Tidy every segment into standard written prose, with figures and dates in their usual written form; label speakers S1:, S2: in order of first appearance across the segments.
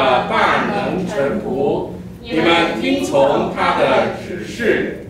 S1: 的大能臣仆，你们听从他的指示。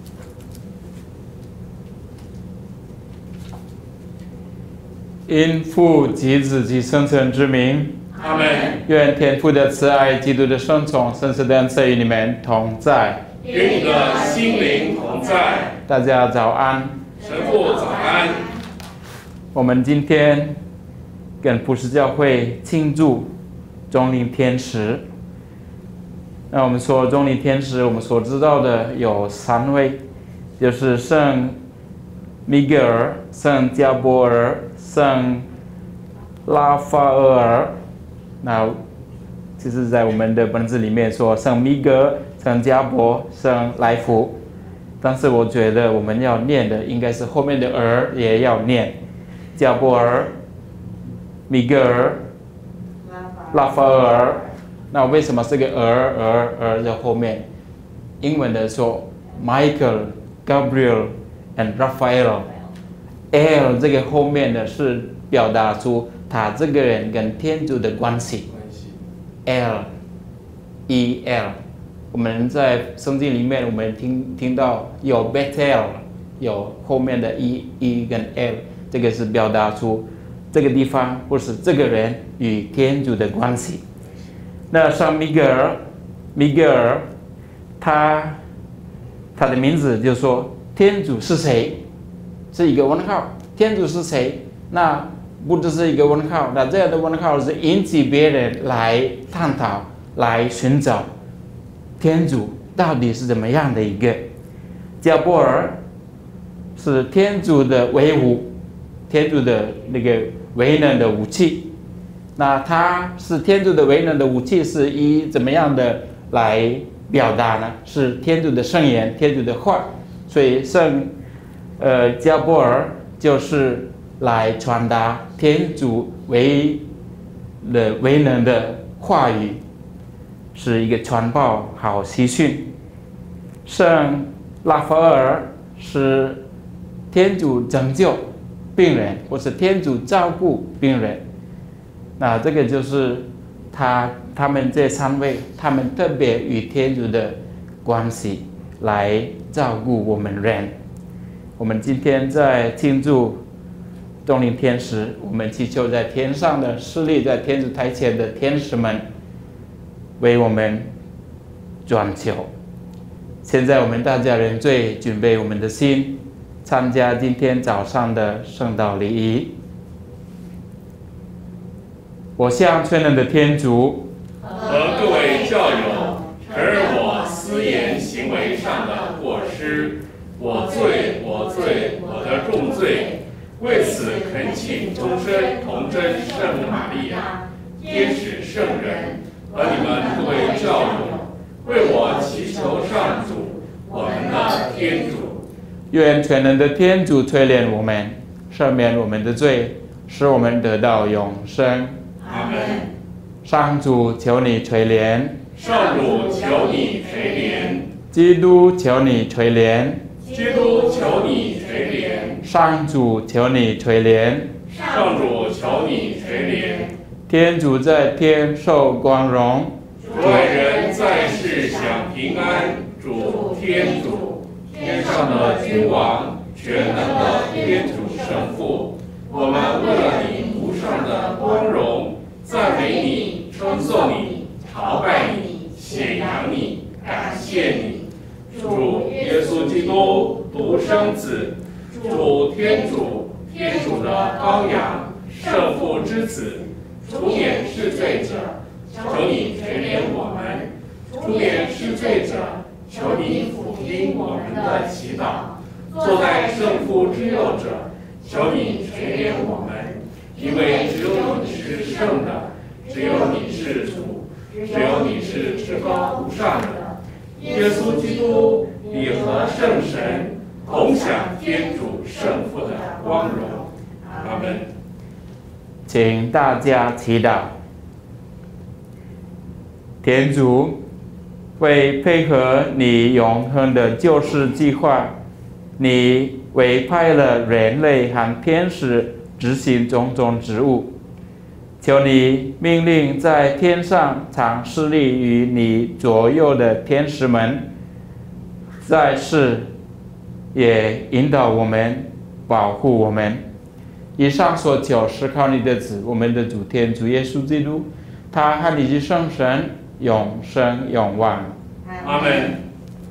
S2: 因父及子及圣神之名，
S1: 阿们。
S2: 愿天父的慈爱、基督的圣宠、圣神的恩赐与你们同在。
S1: 与你的心灵同在。
S2: 大家早安。
S1: 神父早安。
S2: 我们今天跟普世教会庆祝中灵天使。那我们说中灵天使，我们所知道的有3位，就是圣米格尔、圣加波尔、圣拉法尔。那其实在我们的本子里面说圣米格、圣加波、圣来福，但是我觉得我们要念的应该是后面的儿也要念，加波尔、米格尔、拉法尔。那为什么这个儿在后面？英文的说 Michael、Gabriel and Raphael。L 这个后面的是表达出他这个人跟天主的关系。L，E-L， 我们在圣经里面我们听到有 Bethel， 有后面的 E 跟 L， 这个是表达出这个地方或是这个人与天主的关系。那圣米格尔，他的名字就说天主是谁，是一个问号。天主是谁？那不只是一个问号，那这样的问号是引起别人来探讨、来寻找天主到底是怎么样的一个。加波尔是天主的威武，天主的那个为能的武器。那他是天主的为能的武器，是以怎么样的来表达呢？是天主的圣言，天主的话。所以圣加波尔就是来传达天主为能的话语，是一个传报好喜讯。圣拉法尔是天主拯救病人，或是天主照顾病人。那这个就是他们这3位，他们特别与天主的关系来照顾我们人。我们今天在庆祝中灵天使，我们祈求在天上的侍立在天主台前的天使们为我们转求。现在我们大家人最准备我们的心，参加今天早上的圣道礼仪。我向全能的天主
S1: 和各位教友承认我思言行为上的过失，我罪，我的重罪。为此恳请终身童真圣母玛利亚、天使圣人和你们各位教友，为我祈求上主，我们的天主。
S2: 愿全能的天主垂怜我们，赦免我们的罪，使我们得到永生。
S1: 阿们。
S2: 上主求你垂怜，
S1: 上主求你垂怜，
S2: 基督求你垂怜，
S1: 基督求你垂怜，
S2: 上主求你垂怜，
S1: 上主求你垂怜。
S2: 天主在天受光荣，
S1: 主爱人在世享平安。主天主，天上的君王，全能的天主圣父，我们为了你无上的光荣，赞美你，称颂你，朝拜你，显扬你，感谢你。主耶稣基督独生子，主天主，天主的羔羊，圣父之子，除免世罪者，求你垂怜我们；除免世罪者，求你俯听我们的祈祷。坐在圣父之右者，求你垂怜我们，因为只有你是圣的，只有你是主，只有你是至高无上的。耶稣基督，你和圣神同享天主圣父的光荣。阿们。
S2: 请大家祈祷。天主，为配合你永恒的救世计划，你委派了人类和天使执行种种职务。 求你命令在天上常侍立于你左右的天使们，在世也引导我们，保护我们。以上所求是靠你的子，我们的主天主耶稣基督，他和你及圣神永生永旺。
S1: 阿门。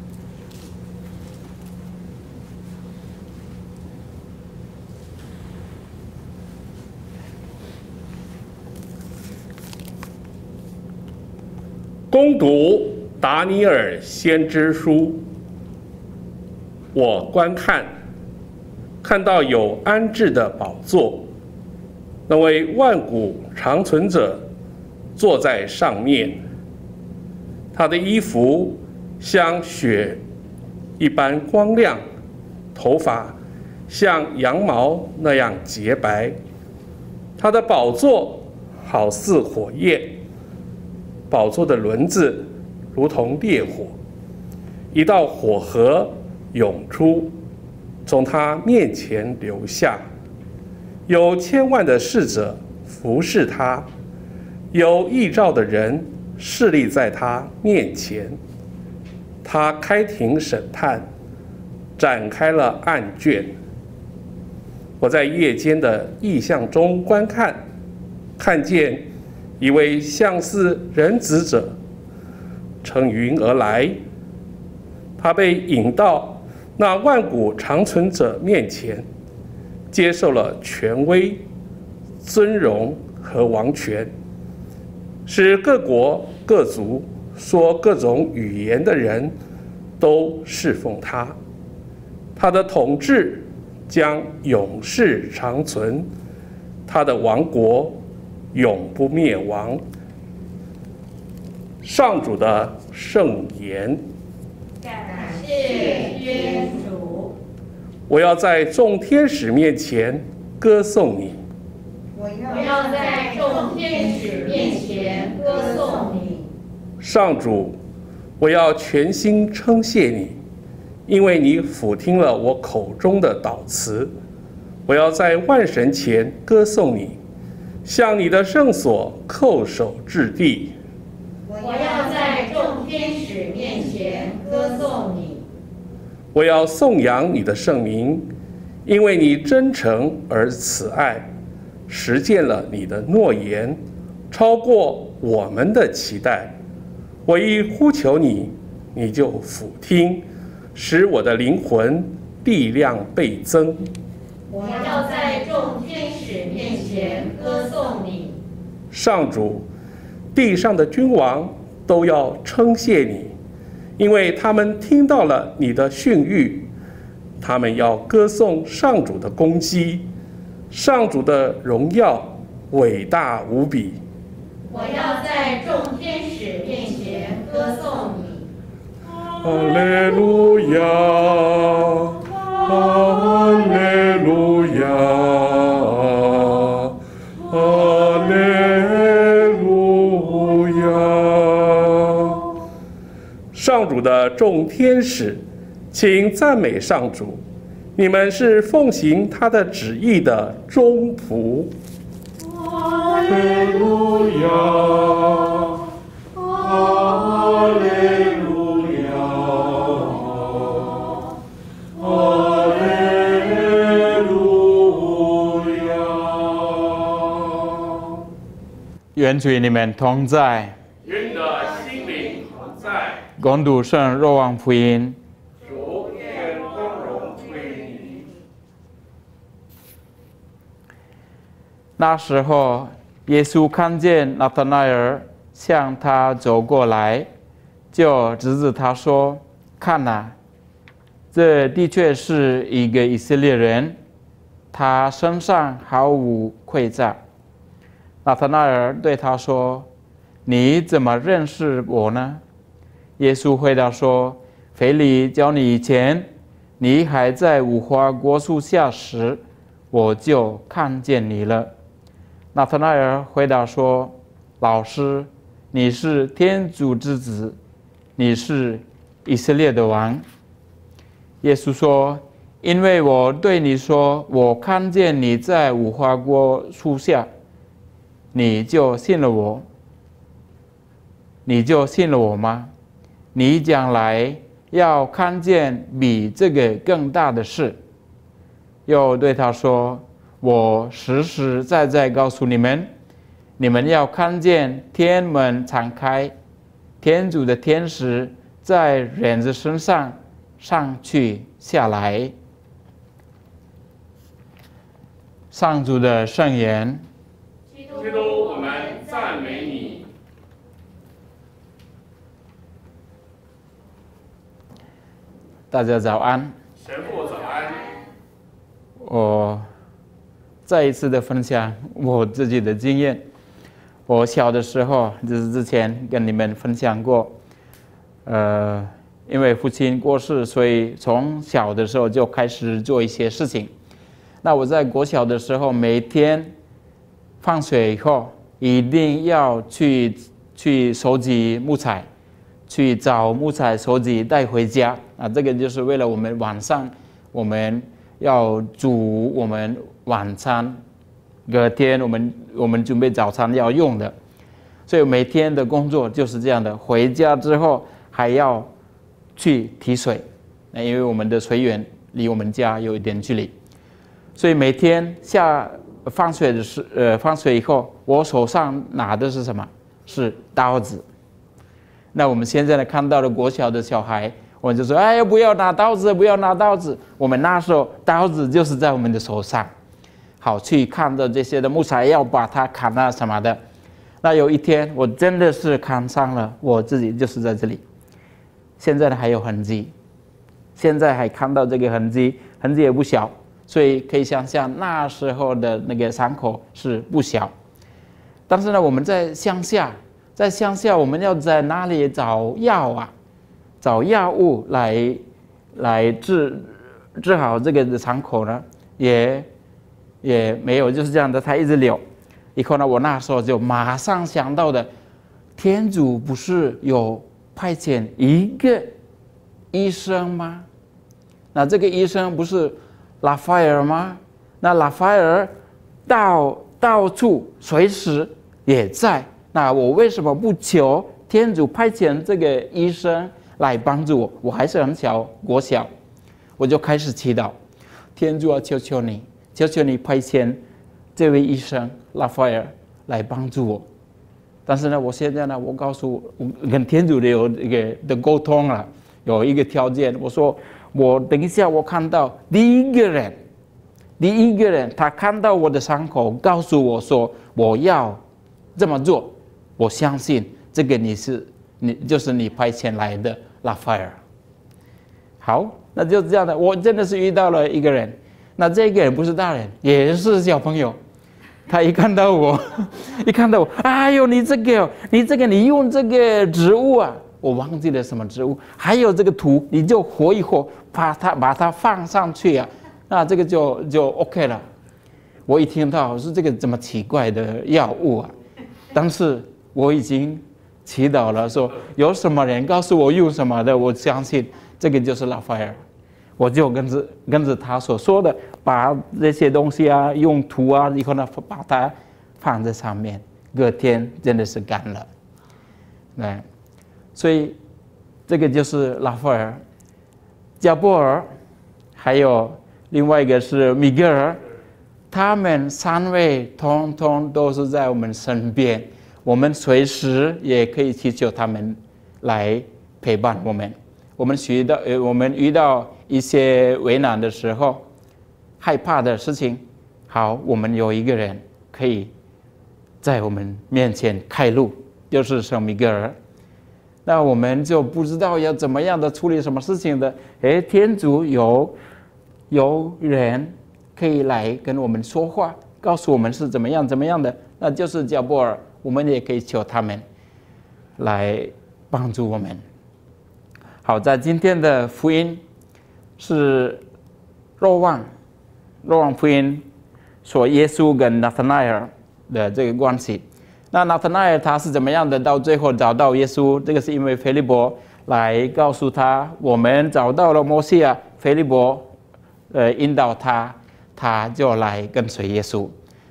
S1: 恭读达尼尔先知书。我观看到有安置的宝座，那位万古长存者坐在上面。他的衣服像雪一般光亮，头发像羊毛那样洁白。他的宝座好似火焰，宝座的轮子如同烈火，一道火河涌出，从他面前流下。有千万的侍者服侍他，有异兆的人侍立在他面前。他开庭审判，展开了案卷。我在夜间的异象中观看见一位像是人子者乘云而来，他被引到那万古长存者面前，接受了权威、尊荣和王权，使各国各族说各种语言的人都侍奉他。他的统治将永世长存，他的王国永不灭亡。上主的圣言。
S3: 感谢天主。
S1: 我要在众天使面前歌颂你。
S3: 我要在众天使面前歌颂你。
S1: 上主，我要全心称谢你，因为你俯听了我口中的祷词。我要在万神前歌颂你，向你的圣所叩首至地。
S3: 我要在众天使面前歌颂你。
S1: 我要颂扬你的圣名，因为你真诚而慈爱，实践了你的诺言，超过我们的期待。我一呼求你，你就俯听，使我的灵魂力量倍增。
S3: 我要在众天使面前歌颂你。
S1: 上主，地上的君王都要称谢你，因为他们听到了你的训谕。他们要歌颂上主的功绩，上主的荣耀伟大无比。
S3: 我要在众天使面前歌颂你。
S1: 哈利路亚，哈利路亚，哈利路亚。上主的众天使，请赞美上主，你们是奉行他的旨意的忠仆。哈利路亚，哈利路亚，哈利路亚。
S2: 愿主与你们同在，
S1: 愿你的心灵同在。
S2: 恭读圣若望福音。
S1: 主愿光荣归你。
S2: 那时候，耶稣看见纳thana埃尔向他走过来，就指着他说：“看哪，这的确是一个以色列人，他身上毫无盔甲。”纳thana埃尔对他说：“你怎么认识我呢？”耶稣回答说：“腓力教你以前，你还在无花果树下时，我就看见你了。”纳thana埃尔回答说：“老师，你是天主之子，你是以色列的王。”耶稣说：“因为我对你说，我看见你在无花果树下， 你就信了我？你就信了我吗？你将来要看见比这个更大的事。又对他说：我实实在在告诉你们，你们要看见天门敞开，天主的天使在人子身上上去下来。上主的圣言。
S1: 基督，我们赞美你。
S2: 大家早安。
S1: 神父早安。
S2: 我再一次的分享我自己的经验。我小的时候，就是之前跟你们分享过，因为父亲过世，所以从小的时候就开始做一些事情。那我在国小的时候，每天放学以后一定要去收集木材，去找木材收集带回家。这个就是为了我们晚上我们要煮我们晚餐，隔天我们准备早餐要用的。所以每天的工作就是这样的，回家之后还要去提水，因为我们的水源离我们家有一点距离。所以每天放学以后，我手上拿的是什么？是刀子。那我们现在呢看到了国小的小孩，我们就说：哎呀，不要拿刀子，不要拿刀子。我们那时候刀子就是在我们的手上，好去看着这些的木材，要把它砍啊什么的。那有一天我真的是砍伤了我自己，就是在这里。现在呢还有痕迹，现在还看到这个痕迹，痕迹也不小。所以可以想象那时候的那个伤口是不小。但是呢，我们在乡下我们要在哪里找药啊？找药物来治好这个伤口呢？也没有，就是这样的，它一直流。以后呢，我那时候就马上想到的，天主不是有派遣一个医生吗？那这个医生不是拉法尔吗？那拉法尔到处随时也在，那我为什么不求天主派遣这个医生来帮助我？我还是很小，国小，我就开始祈祷，天主啊，求求你派遣这位医生拉法尔来帮助我。但是呢，我现在呢，我告诉我跟天主的有一个的沟通了，有一个条件，我说我等一下我看到第一个人他看到我的伤口，告诉我说我要这么做，我相信这个就是你派遣来的拉法尔。好，那就这样的，我真的是遇到了一个人，那这个人不是大人，也是小朋友。他一看到我，哎呦，你用这个植物啊，我忘记了什么植物，还有这个土，你就和一和，把它放上去啊，那这个就 OK 了。我一听到是这个这么奇怪的药物啊，但是我已经祈祷了，说有什么人告诉我用什么的，我相信这个就是拉法尔。我就跟着他所说的，把这些东西啊，用土啊，以后呢，把它放在上面，隔天真的是干了。所以这个就是拉法尔、加波尔，还有另外一个是米格尔，他们三位通通都是在我们身边，我们随时也可以祈求他们来陪伴我们。我们遇到一些为难的时候，害怕的事情，好，我们有一个人可以在我们面前开路，就是圣米格尔。那我们就不知道要怎么样的处理什么事情的，天主有人可以来跟我们说话，告诉我们是怎么样的，那就是加波尔，我们也可以求他们来帮助我们。好，在今天的福音是若望福音说耶稣跟拿撒乃尔的这个关系。那拿撒乃尔他是怎么样的到最后找到耶稣？这个是因为腓利伯来告诉他，我们找到了摩西啊。腓利伯引导他就来跟随耶稣。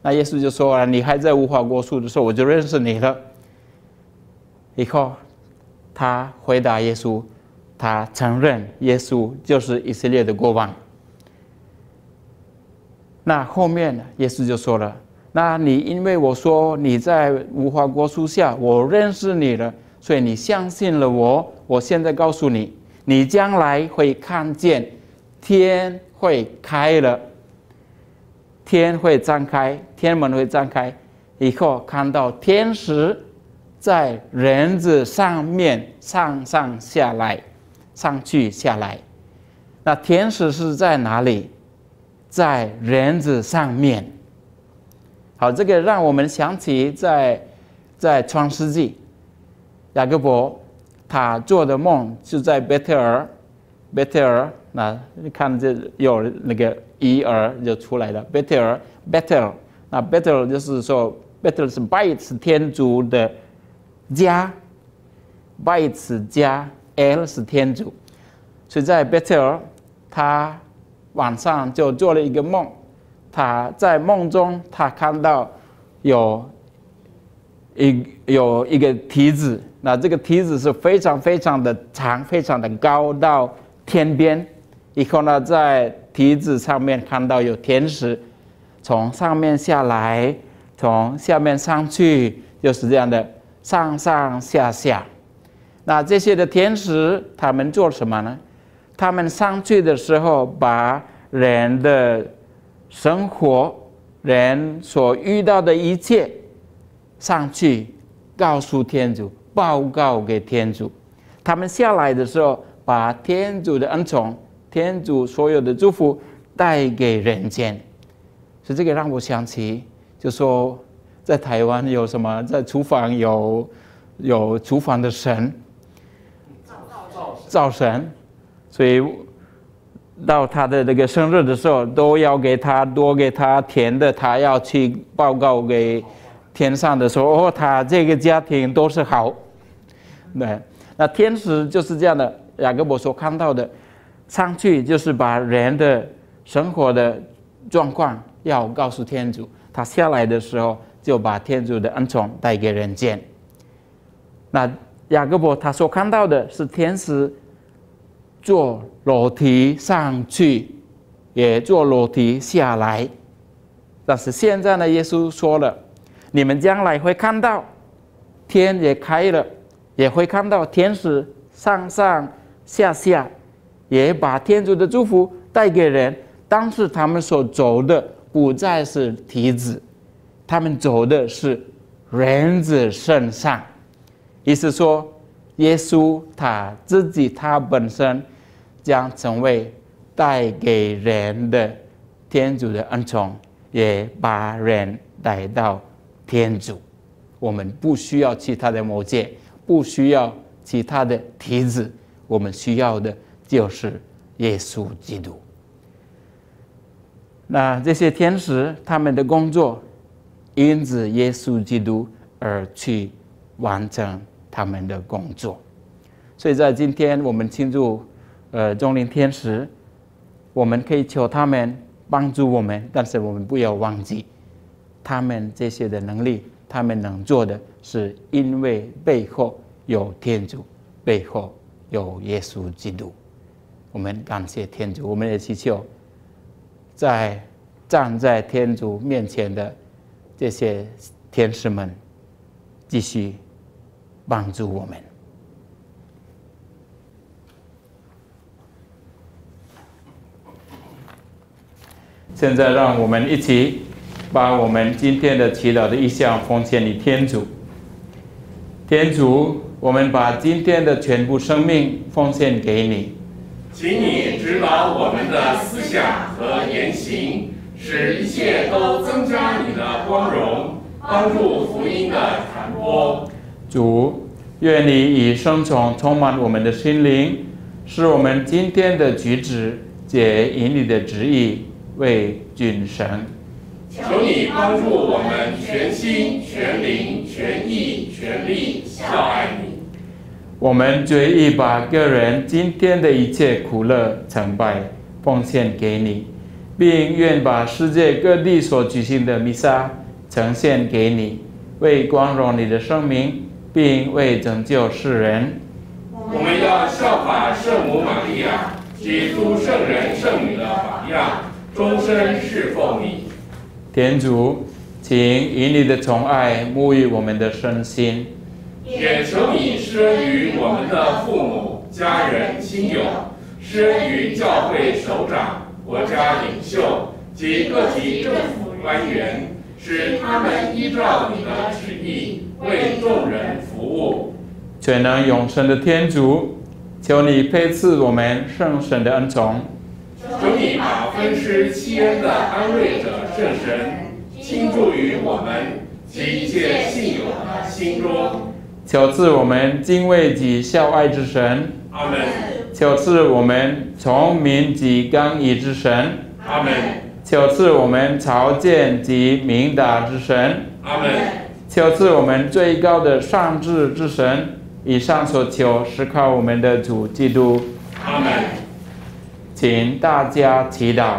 S2: 那耶稣就说了：“你还在无花果树的时候，我就认识你了。”以后，他回答耶稣，他承认耶稣就是以色列的国王。那后面耶稣就说了：“那你因为我说你在无花果树下，我认识你了，所以你相信了我。我现在告诉你，你将来会看见天会开了，天会张开，天门会张开，以后看到天使在人子上面上下来，上去下来。那天使是在哪里？在人子上面。”好，这个让我们想起在创世纪，雅各伯他做的梦就在贝特尔，那你看这有那个伊尔就出来了，贝特尔，那贝特尔就是说，贝特尔是拜是天主的家，拜子家 ，L 是天主，所以在贝特尔，他晚上就做了一个梦。他在梦中，他看到有一个梯子，那这个梯子是非常非常的长，非常的高，到天边。以后呢，在梯子上面看到有天使从上面下来，从下面上去，就是这样的上下。那这些的天使他们做什么呢？他们上去的时候，把人的生活，人所遇到的一切上去告诉天主，报告给天主。他们下来的时候，把天主的恩宠，天主所有的祝福带给人间。所以这个让我想起，就说在台湾有什么，在厨房有厨房的神，灶神，所以到他的那个生日的时候，都要多给他甜的，他要去报告给天上的说，他这个家庭都是好。对，那天使就是这样的，雅各伯所看到的，上去就是把人的生活的状况要告诉天主，他下来的时候就把天主的恩宠带给人间。那雅各伯他所看到的是天使坐楼梯上去，也坐楼梯下来。但是现在呢，耶稣说了，你们将来会看到天也开了，也会看到天使上下，也把天主的祝福带给人。但是他们所走的不再是梯子，他们走的是人子身上。意思说，耶稣他自己，他本身将成为带给人的天主的恩宠，也把人带到天主。我们不需要其他的媒介，不需要其他的梯子，我们需要的就是耶稣基督。那这些天使他们的工作，因着耶稣基督而去完成他们的工作。所以在今天我们庆祝众灵天使，我们可以求他们帮助我们，但是我们不要忘记，他们这些的能力，他们能做的是因为背后有天主，背后有耶稣基督。我们感谢天主，我们也祈求站在天主面前的这些天使们继续帮助我们。现在让我们一起把我们今天的祈祷的意向奉献给天主。天主，我们把今天的全部生命奉献给你，
S1: 请你指导我们的思想和言行，使一切都增加你的光荣，帮助福音的传播。
S2: 主，愿你以圣宠充满我们的心灵，使我们今天的举止皆以你的旨意为君神。
S1: 求你帮助我们全心全灵全意全力效爱你。
S2: 我们决意把个人今天的一切苦乐成败奉献给你， 并愿把世界各地所举行的弥撒呈现给你，为光荣你的圣名，并为拯救世人。
S1: 我们要效法圣母玛利亚及诸圣人圣女的榜样，终身侍奉你。
S2: 天主，请以你的宠爱沐浴我们的身心，
S1: 也求你施恩于我们的父母、家人、亲友，施恩于教会首长、国家领袖及各级政府官员，使他们依照你的旨意为众人服务。
S2: 全能永生的天主，求你配赐我们圣神的恩宠，
S1: 求你把分施七恩的安慰者圣神倾注于我们及一切信友的心中。
S2: 求赐我们敬畏及孝爱之神，
S1: 阿门。
S2: 求赐我们聪明及刚毅之神，
S1: 阿门。
S2: 求赐我们朝见及明达之神，
S1: 阿门。
S2: 求赐我们最高的上智之神。以上所求是靠我们的主基督。
S1: 阿门。
S2: 请大家祈祷。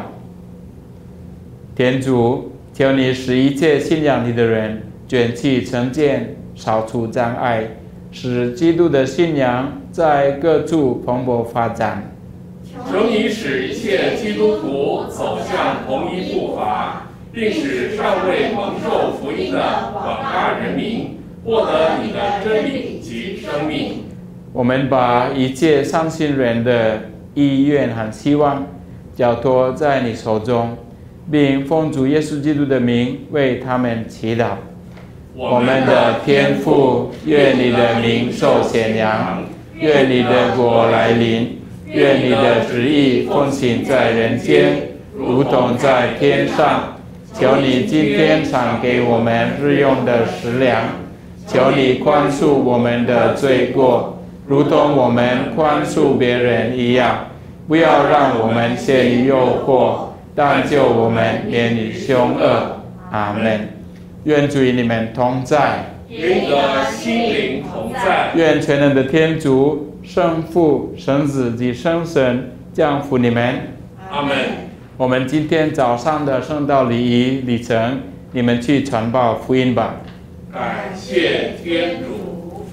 S2: 天主，求你使一切信仰你的人卷起成见，扫除障碍，使基督的信仰在各处蓬勃发展。
S1: 求你使一切基督徒走向同一步伐，并使尚未蒙受福音的广大人民获得你的真理及生命。
S2: 我们把一切相信人的意愿和希望交托在你手中，并奉主耶稣基督的名为他们祈祷。我们的天父，愿你的名受显扬，愿你的国来临，愿你的旨意奉行在人间，如同在天上。求你今天赏给我们日用的食粮，求你宽恕我们的罪过，如同我们宽恕别人一样。不要让我们陷于诱惑，但救我们免于凶恶。阿们。愿主与你们同在，
S1: 与你的心灵同在。
S2: 愿全能的天主、圣父、圣子及圣神降福你们。
S1: 阿们。
S2: 我们今天早上的圣道礼仪礼程，你们去传报福音吧。
S1: 感谢天主。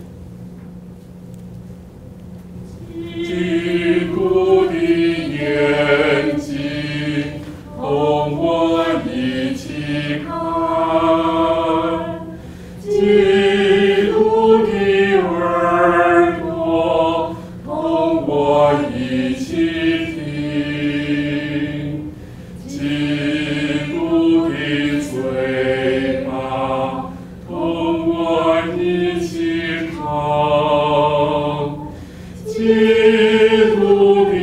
S1: 基督的眼睛，同我一起看；基督的耳朵，同我一起听；基督的嘴巴，同我一起唱；基督的